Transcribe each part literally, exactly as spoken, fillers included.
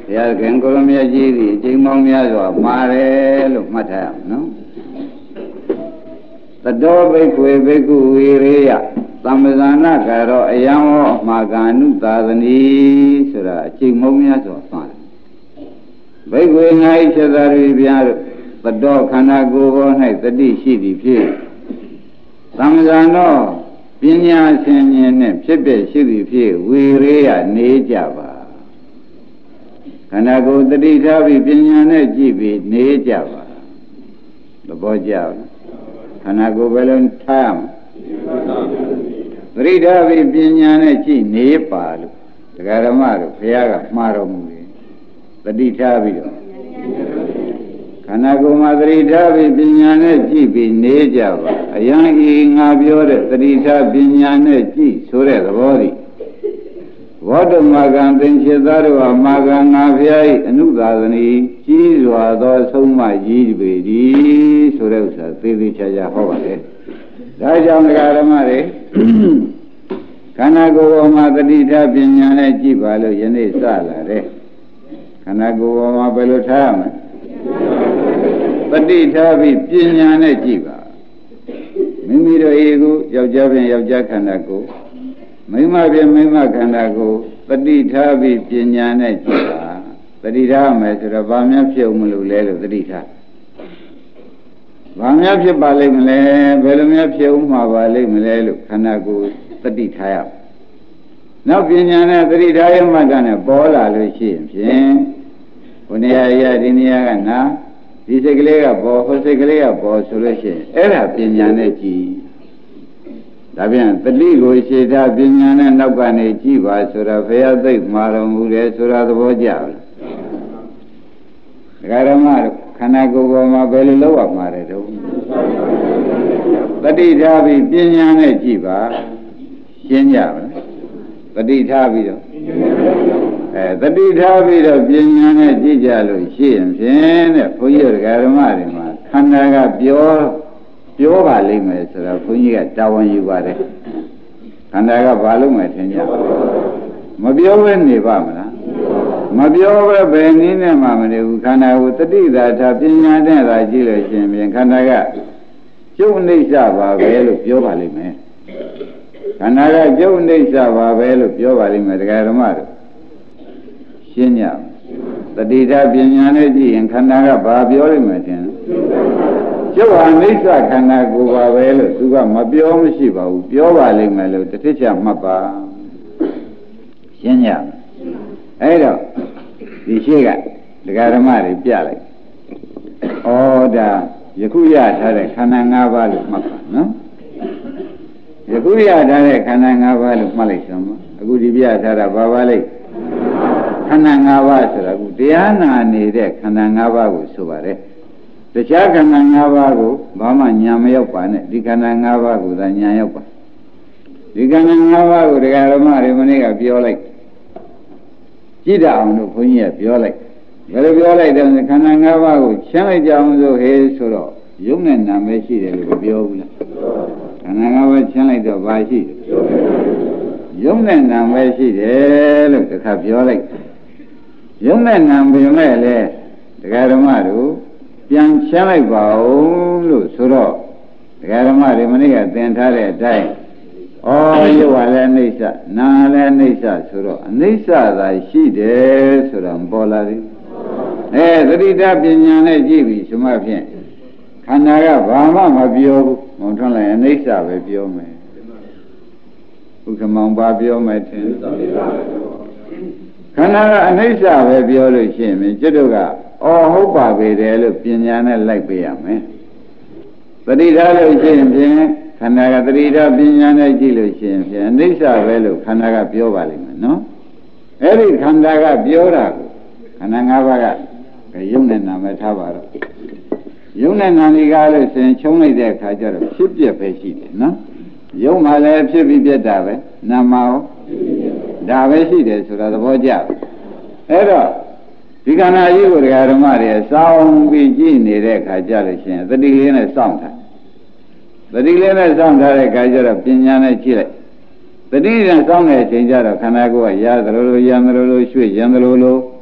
ya kan kalau dia jadi cimong dia tu mare lu macam no tado beku beku iriya samazana karo ayam maganu tadani sura cimong dia tu apa beku ngai cedari biar tado khana go nai tadi sidi phi samazano pinya senye ne phit sidi phi wiriya ne jaba khana go tadi thabi pinya ne ji bi ne jaba labo jaba khana go belon tham tadi thabi pinya ne ji ne pa lu dagarama lu phaya ga ma ro mu le tadi thabi do khana go ma tadi thabi pinya ne ji bi ne jaba ayan i nga pyo de tadi tha pinya ne ji so de thabo di Wadu magan tenshitaru wa magan ngafyai anudadani chi zwa do soma ji bedi so re usa tedi chaja ho ba le da jaung dagarama de khana go ma tadi tha pinya ne ji ba lo yane sa la de khana go ma be lo tha ma tadi tha bi pinya ne ji ba mimi do ego yaujia pin yaujia khanda ko Mima biar mima khanda ko tadi tha bi pinya ne ji ba tadi tha me so da ba mya phit mu lo le lo tadi tha ba mya phit ba lai ma le be lo mya phit u ma ba lai ma le lo khanda ko tadi tha ya Now pinya ne tadi tha ya ma da ne po la lo shi yin phin ko ne ya ya di ne ya ka na di sick kale ka po ho sick kale ka po so lo shi ai da pinya ne ji Da bien, tadi go shi da pinya ne nau ka ne ji ba so da phaya thai ma ro mu le so da thabo ja Dagarama khana go go ma be lo law ma re do Tadi tha bi pinya ne ji ba shin ja ba Tadi tha bi do Eh tadi tha bi do pinya ne ji ja lo shi yin phin de bho ji dagarama de ma khanda ka pyoပြောပါလိမ့်မယ်ဆိုတော့ဘုန်းကြီးကတာဝန်ယူပါတယ်ခန္ဓာကဘာလို့မယ်ထင်ကြမပြောဘဲနေပါမလားမပြောဘဲဘယ်နည်းနဲ့မှမနေဘူးခန္ဓာကိုတတိသာထားပညာနဲ့သာကြည့်လို့ရှင်ပြန်ခန္ဓာကကျုပ်အိဋ္ဌပါပဲလို့ပြောပါလိမ့်မယ်ခန္ဓာကကျုပ်အိဋ္ဌပါပဲလို့ပြောပါလိမ့်မယ်တရားဓမ္မတို့ရှင်းကြတတိထားပညာနဲ့ကြည့်ရင်ခန္ဓာကဘာပြောလိမ့်မယ်ထင်ကျုပ်ဟာအိဋ္ဌခန္ဓာကိုယ်ပါပဲလို့သူကမပြောမရှိပါဘူးပြောပါလိမ့်မယ်လို့တစ်ထစ်ချမှတ်ပါရှင်းကြအဲ့တော့ဒီရှိကဒကာဓမ္မတွေပြလိုက်ဩဒါယခုရထားတဲ့ခန္ဓာ၅ပါးလို့မှတ်ပါနော်ယခုရထားတဲ့ခန္ဓာ၅ပါးလို့မှတ်လိုက်စမ်းပါအခုဒီပြထားတာဘာပါလိမ့်ခန္ဓာ၅ပါးဆိုတာအခုတရားနာနေတဲ့ခန္ဓာ၅ပါးကိုဆိုပါတယ်တခြားခန္ဓာ၅ပါးကိုဘာမှညာမရောက်ပါနဲ့ဒီခန္ဓာ၅ပါးကိုသာညာရောက်ပါဒီခန္ဓာ၅ပါးကိုဒကာဓမ္မတွေမနေ့ကပြောလိုက်ကြည့်တတ်အောင်လို့ဘုန်းကြီးကပြောလိုက်ဘယ်လိုပြောလိုက်တယ်ခန္ဓာ၅ပါးကိုရှင်းလိုက်ကြအောင်ဆိုဟေးဆိုတော့ယုံနဲ့နာမဲရှိတယ်လို့ပြောဘူးလားခန္ဓာ၅ပါးရှင်းလိုက်တော့ဘာရှိတယ်ယုံနဲ့နာမဲရှိတယ်လို့တစ်ခါပြောလိုက်ယုံနဲ့နာပေမဲ့လေဒကာဓမ္မတို့ပြန်ရှင်းလိုက်ပါဦးလို့ဆိုတော့ဒကာဓမ္မတွေမနေ့ကသင်ထားတဲ့အတိုင်းဩရုပ်ဟာလည်းအိဋ္ဌနာလည်းအိဋ္ဌဆိုတော့အိဋ္ဌသာရှိတယ်ဆိုတော့ပေါ်လာပြီအဲသတိတပညာနဲ့ကြည့်ပြီဆိုမှဖြင့်ခန္ဓာကဘာမှမပြောဘူးမုံထွန်းလိုက်အိဋ္ဌပဲပြောမယ်ဥက္ကမောင်ဘာပြောမယ်ထင်ခန္ဓာကအနိစ္စပဲပြောလို့ရှိရင်ကျွတ်တို့ကအော်ဟုတ်ပါပေတယ်လို့ပညာနဲ့လိုက်ပေးရမယ်သတိထားလို့ရှိရင်ဖြင့်ခန္ဓာကသတိထားပညာနဲ့ကြည့်လို့ရှိရင်ဖြင့်အနိစ္စပဲလို့ခန္ဓာကပြောပါလိမ့်မယ်နော်အဲ့ဒီခန္ဓာကပြောတာကိုခန္ဓာ၅ပါးကယုံနဲ့နာမထားပါတော့ယုံနဲ့နာလိကားလို့ဆိုရင်ချုံလိုက်တဲ့အခါကျတော့ဖြစ်ပြပဲရှိတယ်နော်ယုံမှလည်းဖြစ်ပြီးပြတ်တာပဲနာမရောဒါပဲရှိတယ်ဆိုတာသဘောကျအဲ့တော့ဒီခန္ဓာကြီးကိုဒကာဓမ္မတွေစောင့်ပြီးကြည့်နေတဲ့အခါကျလို့ရှိရင်သတိလေးနဲ့စောင့်ထားသတိလေးနဲ့စောင့်ထားတဲ့အခါကျတော့ပညာနဲ့ကြည့်လိုက်သတိနဲ့စောင့်တဲ့အချိန်ကျတော့ခန္ဓာကိုယ်ကရသလိုလိုရံသလိုလိုရွှေ့ရံသလိုလိုပြ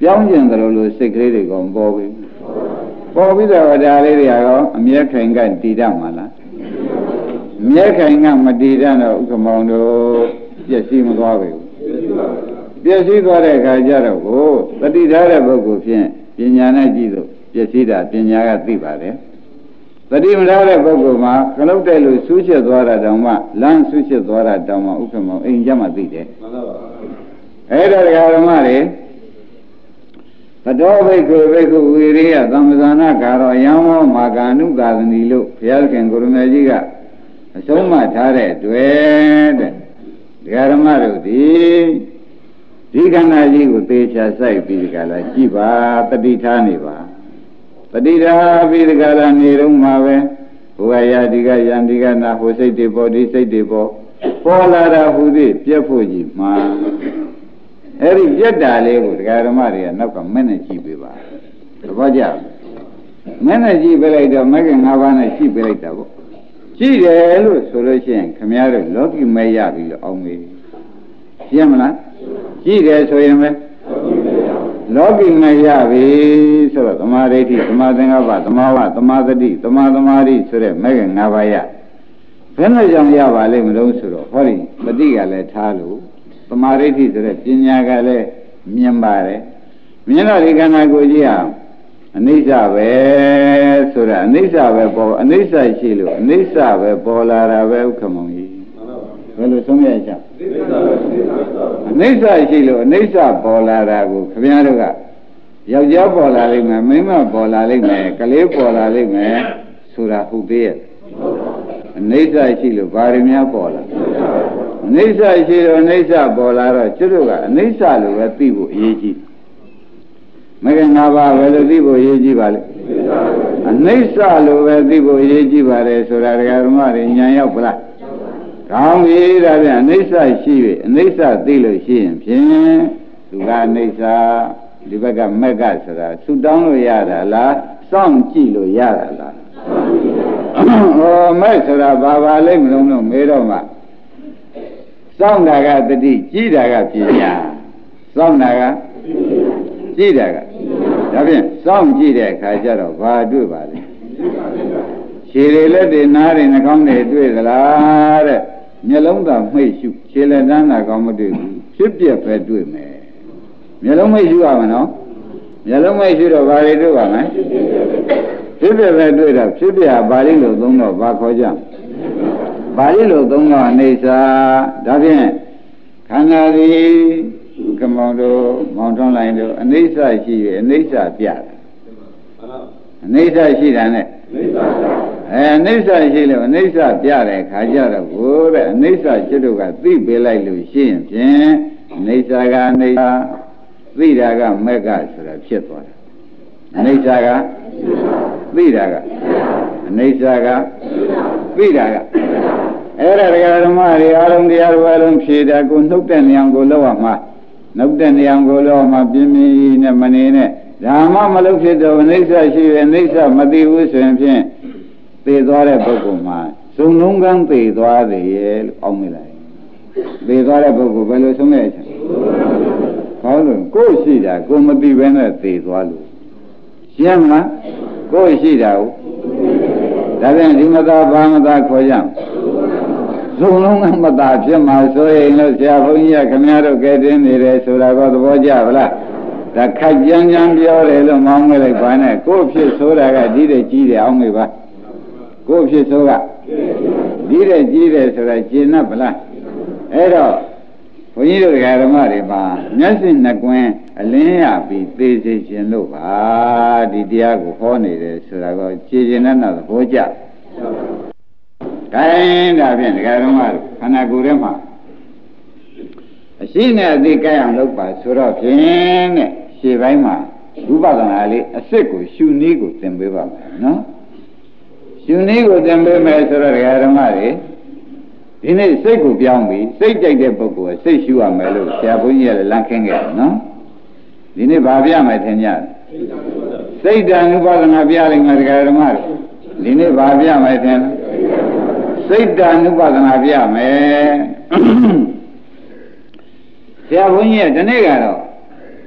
ပြောင်းကျင်တယ်လို့လို့စိတ်ကလေးတွေကောင်ပေါ်ပြီပေါ်ပြီးတော့ဒါလေးတွေကတော့အမျက်ခိုင်ကတည်တတ်မှာလားအမျက်ခိုင်ကမတည်တတ်တော့ဥက္ကမောင်တို့ပြည့်စည်မသွားဘူးပြည့်စည်သွားတဲ့အခါကျတော့ကိုတတိထားတဲ့ပုဂ္ဂိုလ်ဖြင့်ပညာနဲ့ကြည့်လို့ပြည့်စည်တာပညာကသိပါတယ်တတိမထားတဲ့ပုဂ္ဂိုလ်မှာခလုတ်တဲ့လို့ဆူးချက်သွားတာတောင်မှလမ်းဆူးချက်သွားတာတောင်မှဥက္ကမောင်အိမ်ကြမှာသိတယ်မှန်ပါပါအဲ့ဒါတရားဓမ္မတွေသတောဘိက္ခုဘိက္ခုဝိရိယသမ္ပဇာနာကာရောယံဝမာကာနုသာသနီလို့ဘုရားခင်ကိုရမေကြီးကအဆုံးမထားတဲ့တွေ့တဲ့တရားဓမ္မတို့ဒီဒီခန္ဓာကြီးကိုသေချာစိုက်ပြီးဒီကလာကြည့်ပါတတိထားနေပါတတိထားပြီးဒီကလာနေတော့မှာပဲဘုရားယာဒီကယံဒီကနာဟိုစိတ်တွေပေါ်ဒီစိတ်တွေပေါ်ပေါ်လာတာဟူသည်ပြက်ဖို့ကြီးမှာအဲ့ဒီပြက်တာလေးကိုတရားဓမ္မတွေကနောက်ကမနဲ့ကြည့်ပေးပါသဘောကျမနဲ့ကြည့်ပေးလိုက်တော့မဂ္ဂင်၅ပါးနဲ့ကြည့်ပေးလိုက်တာပေါ့ကြည့်တယ်လို့ဆိုလို့ရှိရင်ခမည်းတော်လောကီမဲရပြီလို့အောင်မေးရှင်းမလားကြည့်တယ်ဆိုရင်ပဲလောကီမဲရပြီဆိုတော့သမာဓိဋ္ဌိသမာသင်္ကပ္ပသမာဝသမာသတိသမာသမာဓိဆိုတဲ့မဂ္ဂင်၅ပါးရဘယ်နဲ့ကြောင့်ရပါလိမ့်မလို့ဆိုတော့ဟောဒီပฏิကလည်းထားလို့သမာဓိဋ္ဌိဆိုတဲ့ပညာကလည်းမြင်ပါတယ်မြင်တော့ဒီခန္ဓာကိုယ်ကြီးဟာအနိစ္စပဲဆိုတာအနိစ္စပဲပေါ်အနိစ္စရှိလို့အနိစ္စပဲပေါ်လာတာပဲဥက္ကမောင်ကြီးဘယ်လိုဆုံးရချအနိစ္စရှိလို့အနိစ္စပေါ်လာတာကိုခင်ဗျားတို့ကယောက်ျားပေါ်လာလိမ့်မယ်မိန်းမပေါ်လာလိမ့်မယ်ကလေးပေါ်လာလိမ့်မယ်ဆိုတာဟုတ်သေးရဲ့အနိစ္စရှိလို့ဘာတွေများပေါ်လာအနိစ္စရှိလို့အနိစ္စပေါ်လာတော့ကျွတ်တို့ကအနိစ္စလို့ပဲသိဖို့အရေးကြီးမဂ္ဂင်၅ပါးပဲလို့သိဖို့အရေးကြီးပါလေအနိစ္စလို့ပဲသိဖို့အရေးကြီးပါတယ်ဆိုတာတရားဓမ္မတွေဉာဏ်ရောက်ပလားကောင်းပြီဒါပြန်အနိစ္စရှိပြီအနိစ္စသိလို့ရှိရင်ဖြင့်သူကအနိစ္စဒီဘက်ကမက်ကဆိုတာဆူတောင်းလို့ရတာလားစောင့်ကြည့်လို့ရတာလားဟောမဲ့ဆိုတာဘာပါလိမ့်မလို့လို့မေးတော့မှစောင့်တာကတတိကြည့်တာကပညာစောင့်တာကကြည့်တာကဒါဖြင့်စောင့်ကြည့်တဲ့အခါကျတော့ဘာတွေ့ပါလဲခြေတွေလက်တွေနားတွေနှာခေါင်းတွေတွေ့သလားတဲ့မျက်လုံးသာမှိတ်ရှုခြေလက်တန်းသာကောင်းမတွေ့ဘူးဖြစ်ပြက်ပဲတွေ့မယ်မျက်လုံးမှိတ်ရှုရမှာနော်မျက်လုံးမှိတ်ရှုတော့ဘာတွေတွေ့ပါမလဲဖြစ်ပြက်ပဲတွေ့တော့ဖြစ်ပြက်ပါဠိလိုသုံးတော့ဘာခေါ်ကြပါဠိလိုသုံးတော့အနေစာဒါဖြင့်ခန္ဓာသည်ကမောင်တို့မောင်ထွန်းလိုက်တို့အနိစ္စရှိရအနိစ္စပြတယ်အနိစ္စရှိတာနဲ့အဲအနိစ္စရှိလို့အနိစ္စပြတဲ့ခါကြတော့ဘိုးတဲ့အနိစ္စจิตတို့ကသိပေးလိုက်လို့ရှိရင်ဖြင့်အနိစ္စကအနိစ္စသိတာကမက်ကဆိုတာဖြစ်သွားတယ်အနိစ္စကသိတာကအနိစ္စကသိတာကအဲ့ဒါတရားဓမ္မတွေအားလုံးတရားတော်အားလုံးဖြေတာကိုနှုတ်တဲ့နေအောင်ကိုလောက်ရမှာနှုတ်တဲ့နေအောင်ကိုလောက်မှပြင်းပြင်းနဲ့မနေနဲ့ဒါမှမလုပ်ဖြစ်တော့အနိစ္စရှိရအနိစ္စမသိဘူးဆိုရင်ဖြင့်သေသွားတဲ့ပုဂ္ဂိုလ်မှာဇုံလုံးကန်းသေသွားတယ်ရဲ့လို့အောက်မိလိုက်သေသွားတဲ့ပုဂ္ဂိုလ်ဘယ်လိုဆုံးရဲ့ချက်ဟောလို့ကိုယ်ရှိတာကိုမသိဘဲနဲ့သေသွားလို့ရှင်းမလားကိုယ်ရှိတာကိုဒါပြန်ဒီမသာဘာမသာခေါ်ကြဇုံလုံးကမသာဖြစ်မှာဆိုရင်လို့ဆရာဘုန်းကြီးကခင်ဗျားတို့ကဲတင်နေတယ်ဆိုတာကသဘောကျပါလားဒါခက်ကြမ်းကြမ်းပြောတယ်လို့မောင်းလိုက်ပါနဲ့ကိုယ်ဖြစ်ဆိုတာကဒီတဲ့ကြီးတယ်အောင်မေပါကိုယ်ဖြစ်ဆိုကဒီတဲ့ကြီးတယ်ဆိုတာကျင်납ဗလားအဲ့တော့ဘုန်းကြီးတို့ဓမ္မတွေပါမျက်စိနှစ်ကွင်းအလင်းရပြီးသိစေခြင်းလို့ပါဒီတရားကိုဟောနေတယ်ဆိုတာကကြည်ကျင်တဲ့သဘောကျခိုင်းဒါဖြင့်ဓမ္မတို့ခန္ဓာကိုယ်ထဲမှာအရှိနဲ့အသိကြအောင်လုပ်ပါဆိုတော့ဖြင့်တဲ့ရှေ့ပိုင်းမှာဝိပဿနာလေးအစစ်ကိုရှုနည်းကိုသင်ပေးပါမယ်နော်ရှုနည်းကိုသင်ပေးမယ်ဆိုတော့ဓမ္မတွေဒီနေ့စိတ်ကိုပြောင်းပြီးစိတ်ကြိုက်တဲ့ပုဂ္ဂိုလ်ကစိတ်ရှုရမယ်လို့ဆရာဘုန်းကြီးကလည်းလမ်းခင်းခဲ့တယ်နော်ဒီနေ့ဗာပြမယ်ထင်ကြစိတ်တန်ဥပဒနာပြလိုက်မယ်ဓမ္မတွေဒီနေ့ဗာပြမယ်ထင်စိတ်တန်ဥပဒနာပြမယ်ဆရာဘုန်းကြီးကဒီနေ့ကတော့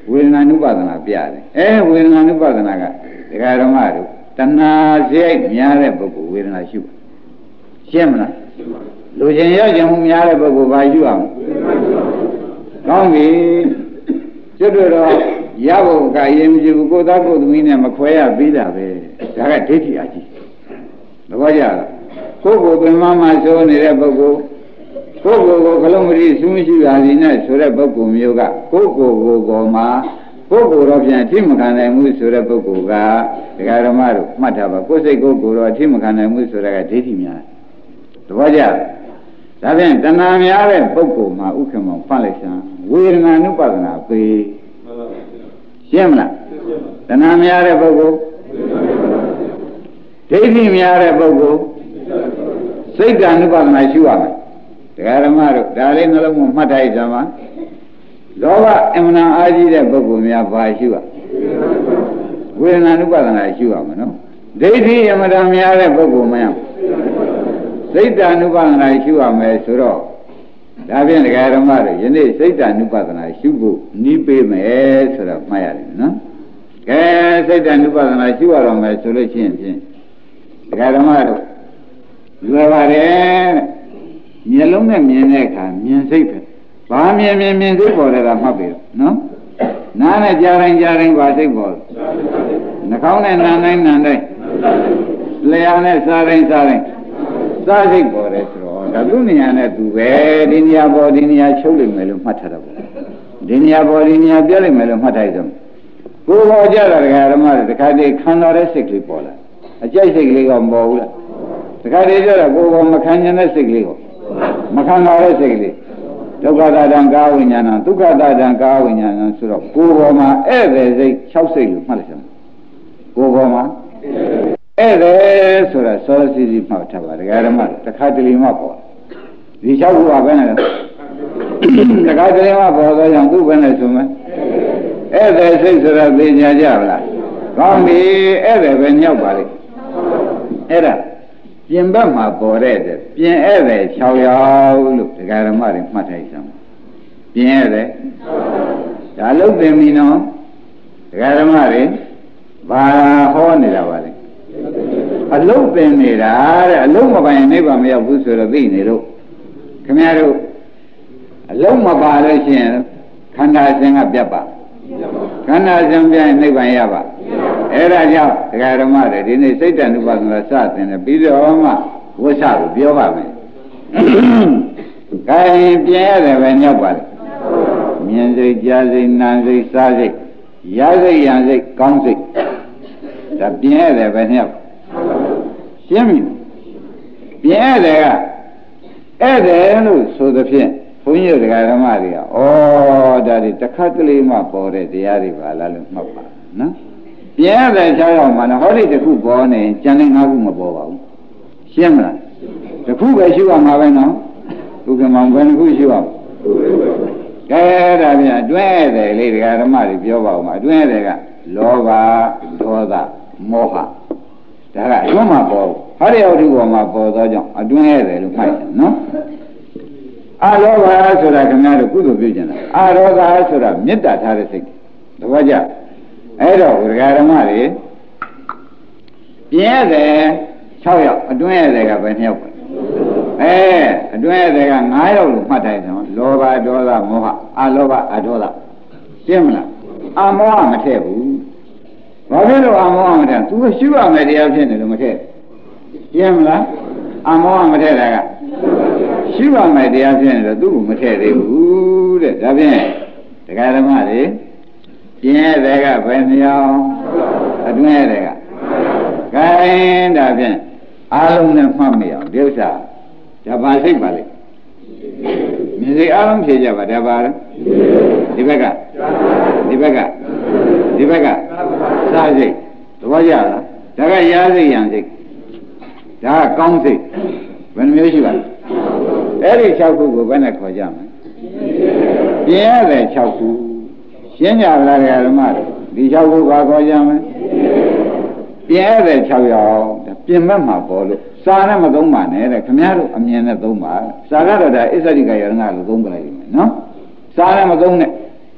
ဝေဒနာနုပါဒနာပြတယ်အဲဝေဒနာနုပါဒနာကဒကာဓမ္မတို့တဏှာစိတ်များတဲ့ပုဂ္ဂိုလ်ဝေဒနာရှုရှင်းမလားလူချင်းရောက်ခြင်းမှုများတဲ့ပုဂ္ဂိုလ်ဘာရှုအောင်ကောင်းပြီကျွတ်တော့ရဖို့ကရင်မရှိဘူးကိုသားကိုသမီးနဲ့မခွဲရပြီးတာပဲဒါကဒိဋ္ဌိအကြီးသဘောကျလားကိုယ်ကိုပင်မမဆိုးနေတဲ့ပုဂ္ဂိုလ်ကိုယ်ကိုယ်ကိုခလုံးမတိဆူးမရှိပါလိမ့်နဲ့ဆိုတဲ့ပုဂ္ဂိုလ်မျိုးကကိုယ်ကိုယ်ကိုယ်ပေါ်မှာကိုယ်ကိုယ်တော့ပြန်အထိမခံနိုင်ဘူးဆိုတဲ့ပုဂ္ဂိုလ်ကဒကာဓမ္မတို့မှတ်ထားပါကိုယ်စိတ်ကိုယ်ကိုယ်တော့အထိမခံနိုင်ဘူးဆိုတာကဒိဋ္ဌိများသဘောကျဒါဖြင့်တဏှာများတဲ့ပုဂ္ဂိုလ်မှာဥက္ကမောဖတ်လိုက်စမ်းဝေဒနာနုပါဒနာပေရှင်းမလားတဏှာများတဲ့ပုဂ္ဂိုလ်ဒိဋ္ဌိများတဲ့ပုဂ္ဂိုလ်စိတ်ဓာနုပါဒနာရှုရမယ်ဒကာဓမ္မတို့ဒါလေးနှလုံးမှာမှတ်ထားရစမ်းပါလောဘအမှန်အားကြီးတဲ့ပုဂ္ဂိုလ်များဘာရှုရဝေဒနာနုပါဒနာရှုရမယ်နော်ဒိဋ္ဌိအမှန်များတဲ့ပုဂ္ဂိုလ်များစိတ်ဓာနုပါဒနာရှုရမယ်ဆိုတော့ဒါဖြင့်ဒကာဓမ္မတို့ယနေ့စိတ်ဓာနုပါဒနာရှုဖို့နီးပေးမယ်ဆိုတော့မှတ်ရတယ်နော်ကဲစိတ်ဓာနုပါဒနာရှုရတော့မယ်ဆိုလို့ရှိရင်ဖြင့်ဒကာဓမ္မတို့လွယ်ပါတယ်မျက်လုံးနဲ့မြင်တဲ့အခါမြင်စိတ်ပဲဘာမြင်မြင်မြင်စိတ်ပေါ်တယ်ကမှတ်ပြီနော်နားနဲ့ကြားတိုင်းကြားတိုင်းဘာစိတ်ပေါ်နှာခေါင်းနဲ့နားတိုင်းနားတိုင်းလျှာနဲ့စားတိုင်းစားတိုင်းစားစိတ်ပေါ်တယ်ဆိုတော့ဒါသူ့နေရာနဲ့သူပဲဒီနေရာပေါ်ဒီနေရာချုပ်လိမ့်မယ်လို့မှတ်ထားတာပေါ့ဒီနေရာပေါ်ဒီနေရာပြလိမ့်မယ်လို့မှတ်ထားရအောင်ကိုယ်ပေါ်ကြတာဒကာဓမ္မတွေတခါတည်းခံတော်တဲ့စိတ်ကလေးပေါ်လာအကြိုက်စိတ်ကလေးကမပေါ်ဘူးလားတခါတည်းကျတော့ကိုယ်ပေါ်မခံနိုင်တဲ့စိတ်ကလေးကိုမခံတော်တဲ့စိတ်ကလေးဒုက္ခတာတံကာဝိညာဏဒုက္ခတာတံကာဝိညာဏဆိုတော့ကိုယ်ပေါ်မှာဧည့်သည်စိတ်၆စိတ်လို့မှတ်လိုက်စမ်းကိုယ်ပေါ်မှာဧည့်သည်ဆိုတာစောစီစီမှတ်ထားပါဒကာဓမ္မတခါတလေမှပေါ်ဒီ၆ခုကဘယ်နဲ့လဲတခါတလေမှပေါ်တော့ကြောင့်သူ့ဘယ်နဲ့ဆိုမလဲဧည့်သည်စိတ်ဆိုတာသိညာကြပါလားကောင်းပြီဧည့်သည်ပဲညောက်ပါလိမ့်အဲ့ဒါပြင်ဘက်မှာပေါ်တဲ့ပြင်ဧည့်သည်၆ယောက်လို့ဒကာဓမ္မတွေမှတ်ထားကြအောင်ပြင်ဧည့်သည်ဒါလုံးသိပြီနော်ဒကာဓမ္မတွေဘာဟောနေတာပါလဲအလုံးသိနေတာတဲ့အလုံးမပိုင်နိဗ္ဗာန်မရောက်ဘူးဆိုတော့သိနေလို့ခင်ဗျားတို့အလုံးမပါလို့ရှိရင်ခန္ဓာစဉ်ကပြတ်ပါခန္ဓာစဉ်ပြရင်နိဗ္ဗာန်ရပါအဲ့ဒါကြောင့်ဒကာဓမ္မတွေဒီနေ့စိတ်တ ानु ပါဒနာစတင်တယ်ပြီးတော့မှဝိသကိုပြောပါမယ်။ခိုင်ပြင်းရတယ်ပဲညောက်ပါလေ။မြင်စိတ်ကြားစိတ်နာစိတ်စားစိတ်ရစိတ်ရံစိတ်ကောင်းစိတ်ဒါပြင်းရတယ်ပဲညောက်ရှင်းပြီ။ပြင်းရတယ်ကဧည့်တယ်လို့ဆိုသဖြင့်ဘုန်းကြီးဒကာဓမ္မတွေကဩဒါဒီတစ်ခါကလေးမှပေါ်တဲ့တရားတွေပါလားလို့မှတ်ပါနော်။ပြင်းရတယ်၆ယောက်မှလည်းဟောဒီတစ်ခုပေါ်နေကျန်တဲ့၅ခုမပေါ်ပါဘူးရှင်းမလားတစ်ခုပဲရှိရမှာပဲနော်ဥက္ကမောင်ဘယ်နှခုရှိရမလဲကဲဒါပြန်အတွဲတယ်လေဒကာဓမ္မတွေပြောပါဦးမှာအတွဲတယ်ကလောဘဒေါသမောဟဒါကအတွင်းမှာပေါ်ဟောဒီအောက်ဒီပေါ်မှာပေါ်သောကြောင့်အတွဲတယ်လို့မှတ်တယ်နော်အာလောဘဆိုတာခင်ဗျားတို့ကုသိုလ်ပြုကြတာအာရောဂါဆိုတာမေတ္တာထားတဲ့စိတ်တပည့်ကြအဲ့တော့ဒကာဓမ္မတွေပြင်းတယ်၆ယောက်အတွင်းရတယ်ကပဲနှစ်ယောက်ပဲအဲအတွင်းရတယ်က၅ယောက်လို့မှတ်တိုင်းဆိုလောဘဒေါသမောဟအလောဘအဒေါသရှင်းမလားအမောဟမထည့်ဘူးဘာဖြစ်လို့အမောဟမထည့်သူကရှုရမယ်တရားဖြစ်နေလို့မထည့်ရှင်းမလားအမောဟမထည့်တာကရှုရမယ်တရားဖြစ်နေတော့သူ့ကိုမထည့်သေးဘူးတဲ့ဒါဖြင့်ဒကာဓမ္မတွေပြင်းရတယ်ကပဲနှစ်ယောက်အတွင်းရတယ်ကခိုင်းဒါဖြင့်အားလုံးနဲ့မှတ်မိအောင်ဒီဥစ္စာဒါပါစိတ်ပါလေမြင်စိတ်အားလုံးဖြေကြပါဒါပါလေဒီဘက်ကဒီဘက်ကဒီဘက်ကစားစိတ်သဘောကျလားဒါကရာစိတ်ရံစိတ်ဒါကကောင်းစိတ်ဘယ်နှမျိုးရှိပါလဲအဲ့ဒီ၆ခုကိုဘယ်နဲ့ခေါ်ကြမလဲပြင်ရတဲ့၆ခုရှင်းကြလားဓမ္မတွေဒီ၆ခုဘာခေါ်ကြမလဲပြင်ရတဲ့၆ယောက်ပြင်မဲ့မှာပေါ်လို့စာနဲ့မသုံးပါနဲ့တဲ့ခမည်းတော်အမြင်နဲ့သုံးပါစာကတော့ဒါအစ္ဆရိကယရဏလို့သုံးပလိုက်လိမ့်မယ်နော်စာနဲ့မသုံးနဲ့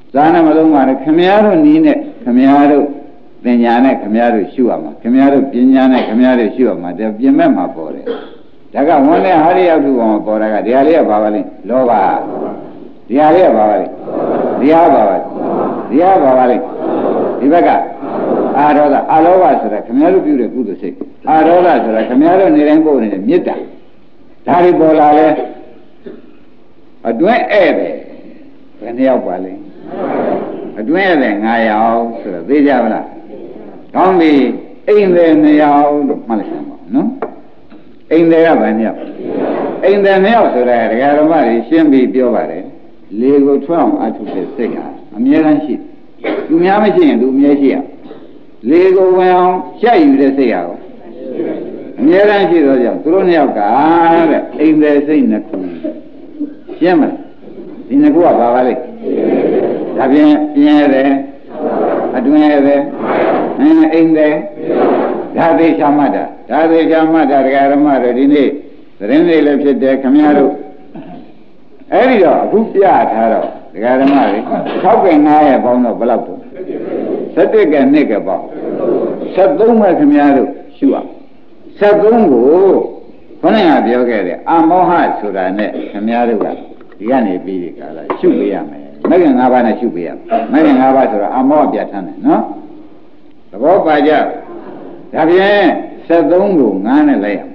Zana Maloma, Camaro Nine, Camaro, Benyana, Camaro Shuama, Camaro Pinyana, Camaro Shuama, the Yamema body. Daga one day, hurry up to one Boraga, the Alia Bavali, Lova, the Alia Bavali, the Abavali, the Abavali, Ibaga, Arola, Alova, Camaro beautiful to say, Arola, Camaro Nirambo in the Mita, Tari Bolale, a dway ebe, when they are Valley. A dwelling I out, so they have only in the nail, Malashama, no? In the Avenue. In the nail, so that Garamari shouldn't be Biovare, Lego twelve, I took the singer, a million sheep. You may have a machine, do me a sheep. Lego well, shall you the say out? A million sheep, or thrown your car, in the same. Shaman, in the Guava Valley. Bien, bien there, I do have there, in there, Dadi Shamada, Dadi Shamada, Garamada, Dine, the Rene left there, Camaro. Erio, Rupia, Taro, the Garamari, how can I have on the Balato? Satik and Nicabo, Saduma Camaro, Shua, Sadungo, when I have your get Amoha Surane, Camaro, Yani Bidica, Shubiame. Making Havana should be up. Making Havana, a more Biatan, no? The walk by Jab. Davien, Sadungu, Nana Layam.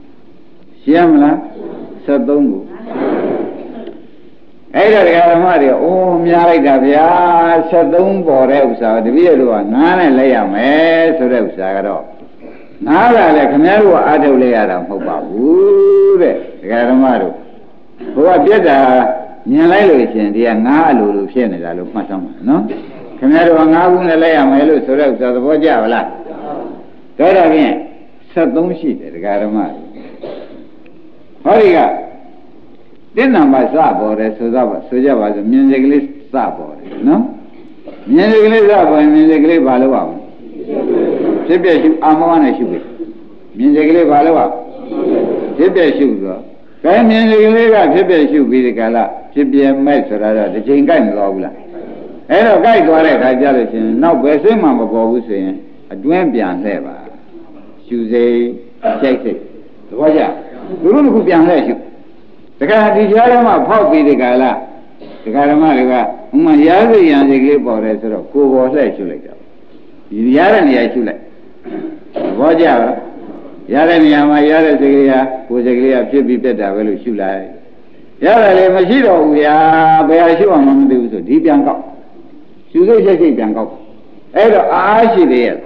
Siamla, Sadungu. Ada Garamari, oh, Miari Davia, Sadungo, Reusa, the Villa, Nana Layam, eh, so Reusa. Nara, like Canaru, Adolea, Hopa, Wood, Garamaro. Who are better. Nilation, the Nalu, Shenida, Masama, no? Camaro Naguna Lea Melu, so that's the Vojavala. That again, Sadum sheet, the Garamari. Horiga didn't my sabo, Suzava, Suja was a music list sabo, no? Music list sabo and music list Valua. Sibia Amana Shubi. Music list Valua. Sibia Shuga. Can music list Sibia Shubi the Gala. Sibia Mesra, the Jingan Logla. Hello, guy, go ahead, I jealous. Now, where's the mamma go saying? A Dwambian Leva. Tuesday, check it. The Waja. The room could be unless you. The guy did Yarama, how be the Gala. The Garamariga, whom I Yazi and the Gay Boris of who was like you later. Yarani, I should like. Waja. Yarani, my Yara Zeglia, who Zeglia should be better, well, you should like. Yara, Machino, we are very sure among those who deep young cock. Should they say young cock? Edo, I see there.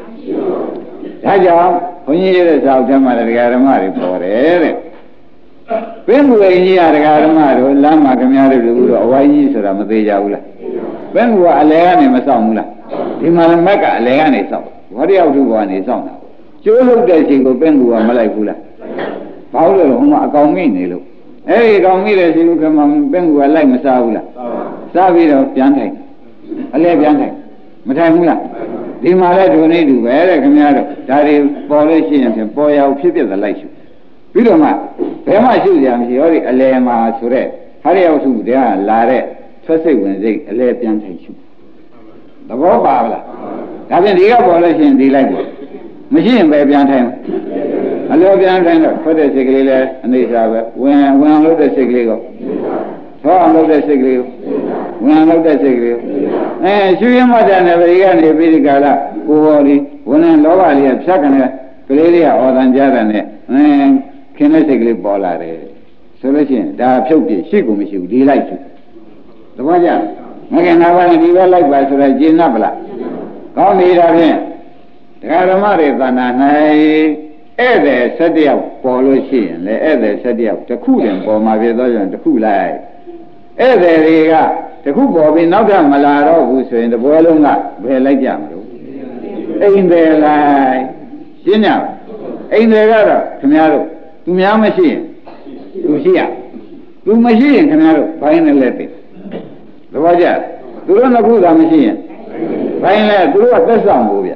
Taja, when you hear the South German Garamari for it. When we are here at Garamari, Lama Camari, why you said Amadeja. When we are Leane Masamula, Himalamaka, Leane South. What do you have to go on his own now? Joe looked at Jingo Bengu and Malakula. Paulo, whom I call me, Hey, come here as you come on Bengu like Masaula. Savio Piante. A lay Piante. Matamula. Dimala to need to wear a camaro, Dari, polish and boy out people the light. Pidoma, Pema Susan, he already a lema sure. Hurry out to there, Lare, Twassy when they a lay Piante. The war Babla. Having the polish and the light. Machine by Piante. I love Piante for the Sigla and they have when when I love the Sigligo. So I love the Sigligo. When I love the Sigligo. And she and my dad never again a big gala, who already, when I love Ali at second, Pereira or Danjarane, and Kinetically Bolare. So listen, there are Puki, Shikumishu, delight you. The Waja, Magan Havana, you were like by Suraji Nabla. Come here again. The Garamari Banana. Either set up policy and the other set up the cooling for my vision to cool eye. Either they got the cool bobby, not a malaro who's in the boilunga, where like Yamro. Ain't there like Sina? Ain't there other Camaro? To me, a machine. To see ya. To machine, Camaro, final letter. The Waja, to run a good machine. Finally, to a person movie.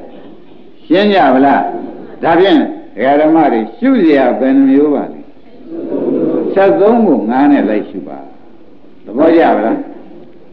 Shenya, Davian. Garamari, Susia Ben Muvali. Sadongo, Nana Laishuba. The Boyavla,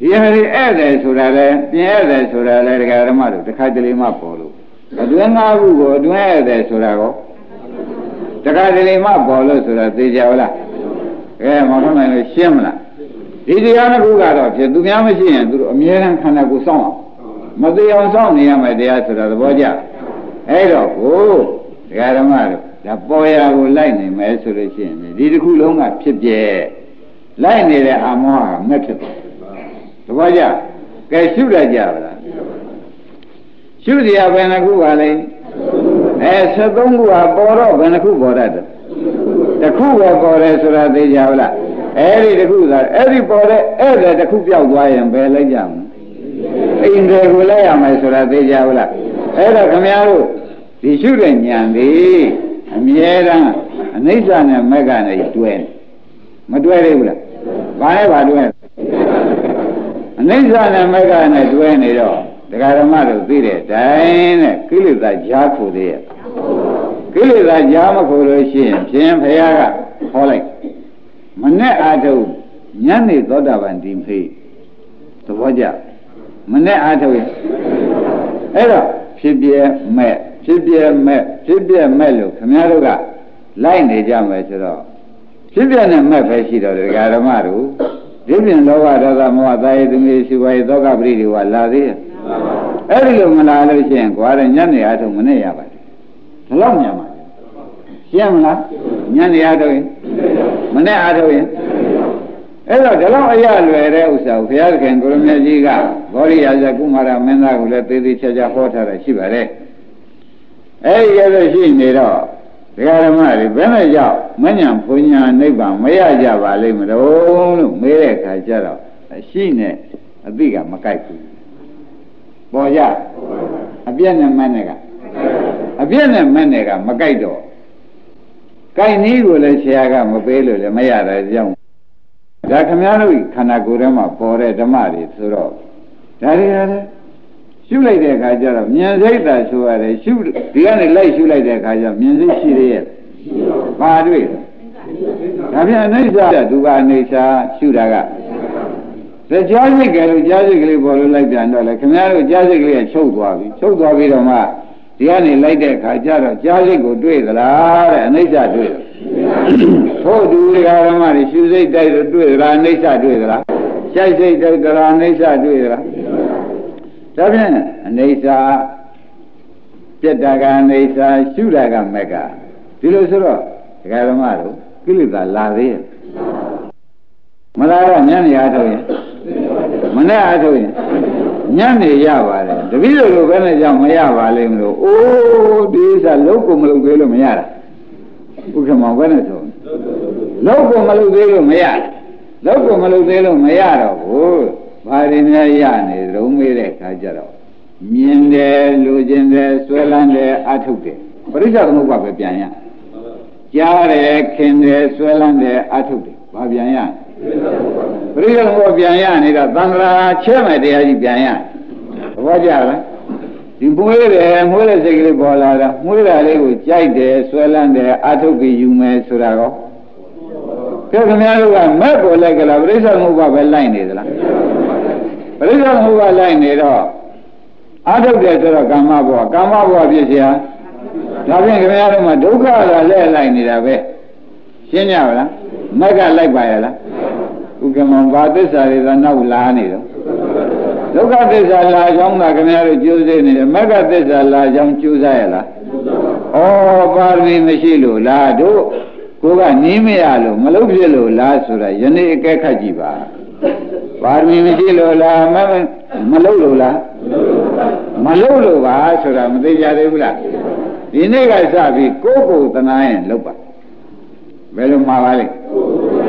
ဒီဟာဒီဧည့်တယ်ဆိုတာလေပြင်ဧည့်တယ်ဆိုတာလေဒကာဓမ္မတို့တစ်ခါတလေမှပေါ်လို့အတွင်းငါးခုကိုအတွင်းဧည့်တယ်ဆိုတာကိုတခါတလေမှပေါ်လို့ဆိုတာသိကြဘူးလားအဲမောင်ထွန်းနိုင်လို့ရှင်းမလားဒီတရားတစ်ခုကတော့ဖြစ်သူများမရှိရင်သူတို့အမြဲတမ်းခန္ဓာကိုယ်စောင့်အောင်မသိအောင်စောင့်နေရမယ်တရားဆိုတာသဘောကျအဲ့တော့ကိုဒကာဓမ္မတို့ဒါပေါ်ရာကိုလိုက်နေမယ်ဆိုလို့ရှိရင်ဒီတစ်ခုလုံးကဖြစ်ပြဲလိုက်နေတဲ့အာမောဟကမက်ဖြစ်တယ်သဘောကျကဲရှုရကြပါလားရှုစရာဘယ်နှခုပါလဲအဲဆက်သုံးခုဟာပေါ်တော့ဘယ်နှခုပေါ်တတ်တယ်တစ်ခုပဲပေါ်တယ်ဆိုတာသိကြပါလားအဲ့ဒီတစ်ခုသာအဲ့ဒီပေါ်တဲ့အဲ့ဒါတစ်ခုပြောက်သွားရင်ဘယ်လိုက်ကြမလဲအိမ်တွေကိုလိုက်ရမယ်ဆိုတာသိကြပါလားအဲ့တော့ခမများတို့ဒီရှုတဲ့ဉာဏ်လေးအမြဲတမ်းအနိစ္စနဲ့မက္ခနဲ့တွဲမတွဲသေးဘူးလားဘာလဲဘာတွဲအနိစ္စနဲ့မက္ခနဲ့တွဲနေတော့ဒကာဓမ္မတို့သိတဲ့အတိုင်းနဲ့ကိလေသာကြားခိုသေးရဲ့ကိလေသာကြားမခိုလို့ရှိရင်ဖြင့်ဘုရားကဟောလိုက်မနဲ့အာထုတ်ညနေသောတာပန်ဒီဖေးသဘောကျမနဲ့အာထုတ်ရင်အဲ့တော့ဖြစ်ပြဲမဲ့ဖြစ်ပြဲမဲ့ဖြစ်ပြဲမဲ့လို့ခင်ဗျားတို့ကလိုက်နေကြမယ်ဆိုတော့ဖြစ်ပြဲနဲ့မဲ့ပဲရှိတော့ဒကာဓမ္မတို့ဒီပြင်လောဘဒေါသမောဟသာယသမီးရှိပါရဲ့သောကပရိဒီဝလာသေးရဲ့အဲ့ဒီလိုမလာလို့ရှိရင်ကွာတဲ့ညနေအာထုတ်မနဲ့ရပါတယ်ဒီလောက်မြန်ပါရှင်းမလားညနေအားထုတ်ရင်မနေ့အားထုတ်ရင်အဲ့တော့ဒီလောက်အရလွယ်တဲ့ဥစ္စာကိုဘုရားသခင်ကိုရမကြီးကဂေါရိယာဇကုမာရမင်းသားကိုလည်းသေသေးချာချာဟောထားတာရှိပါတယ်အဲ့ဒီရလို့ရှိနေတော့ဒကာဓမ္မတွေဘယ်နဲ့ကြောင့်မဉ္ဇဉ်ဘုံညာနိဗ္ဗာန်မရကြပါလိမ့်မလို့လို့မေးတဲ့အခါကျတော့အရှိနဲ့အသိကမကိုက်ဘူးပေါ်ကြအပြည့်နဲ့မနဲ့ကအပြည့်နဲ့မနဲ့ကမကိုက်တော့ကိုင်နည်းကိုလည်းဆရာကမပေးလို့လည်းမရတဲ့ကြောင့်ဒါခမည်းတော်ခန္ဓာကိုယ်ထဲမှာပေါ်တဲ့ဓမ္မတွေဆိုတော့ဒါတွေရတယ်ရှုလိုက်တဲ့အခါကျတော့မြင်စိတ်သာဆိုရတယ်ရှုဒီကနေလိုက်ရှုလိုက်တဲ့အခါကျမြင်စိတ်ရှိရရဲ့ပါတွေ့ဒါပြန်အိဋ္ဌာဒုက္ခအိဋ္ဌာရှုတာကသကြားစိတ်ကလေးကြားစိတ်ကလေးပေါ်လို့လိုက်ပြန်တော့လေခမည်းတော်ကြားစိတ်ကလေးကချုပ်သွားပြီချုပ်သွားပြီးတော့မှဒီကနေလိုက်တဲ့အခါကျတော့ကြားစိတ်ကိုတွေ့သလားတဲ့အနိစ္စတွေ့တယ်ထို့တူဒီဃာရမတွေရှုစိတ်တိုက်တွေ့သလားအနိစ္စတွေ့သလားရှိုက်စိတ်တိုက်သလားအနိစ္စတွေ့သလားဒါဖြင့်အနိစ္စပြတ္တကအနိစ္စရှုတာကမက္ခဒီလိုဆိုတော့ဒီဃာရမတို့ကိလေသာလာသေးရဲ့မလာတော့ညနေအားထုတ်ရင်မနေ့အားထုတ်ရင်ညနေရပါတယ်တပည့်တော်လိုပဲနဲ့ကြောင့်မရပါလိမ့်မလို့အိုးဒီဥစ္စာလုံးကိုမလုပ်သေးလို့မရတာဥက္ကမောပဲနဲ့ဆိုလုံးကိုမလုပ်သေးလို့မရလုံးကိုမလုပ်သေးလို့မရတော့ဘူးဘာတွေများရနေတုံးမေးတဲ့အခါကျတော့မြင်တယ်လူချင်းတယ်ဆွဲလန်းတယ်အထုတ်တယ်ပရိစ္ဆေသမုပ္ပါပဲပြန်ရကြားတယ်ခင်တယ်ဆွဲလန်းတယ်အထုတ်တယ်ဘာပြန်ရပရိသေဘောပြန်ရနေတော့သံဃာချဲမဲ့တရားကြီးပြန်ရသဘောကျလားဒီမွေးတယ်မွေးတဲ့စိတ်ကလေးပေါ်လာတာမွေးတာလေးကိုကြိုက်တယ်ဆွဲလန်းတယ်အထုတ်ပြီးယူမယ်ဆိုတာကောကဲခင်ဗျားတို့ကမက်ကိုလိုက်ကလားပရိသေသမုပ္ပါပဲလိုက်နေသလားပရိသေသမုပ္ပါလိုက်နေတော့အထုတ်တယ်ဆိုတော့ကာမဘဝကာမဘဝဖြစ်เสียဒါဖြင့်ခင်ဗျားတို့မှာဒုက္ခကလည်းလိုက်နေတာပဲရှင်းကြပါလားမက်ကလိုက်ပါရလားဥက္ကမောဘာသစ္စာတွေသာနောက်လာနေတော့ဒုက္ခသစ္စာလာကြောင်းသာခင်ဗျားတို့ကြိုးစားနေတယ်မက်ကသစ္စာလာကြောင်းကြိုးစားရလားဩပါရမီမရှိလို့လားတို့ကိုကနီးမရလို့မလုပ်ဖြစ်လို့လားဆိုတာယနေ့အကဲခတ်ကြည့်ပါပါရမီမရှိလို့လားမမလုပ်လို့လားမလုပ်လို့ပါဆိုတာမသိကြသေးဘူးလားဒီနေ့ကစပြီးကိုယ်ကိုယ်သနာရင်လုပ်ပါဘယ်လိုမှာပါလဲ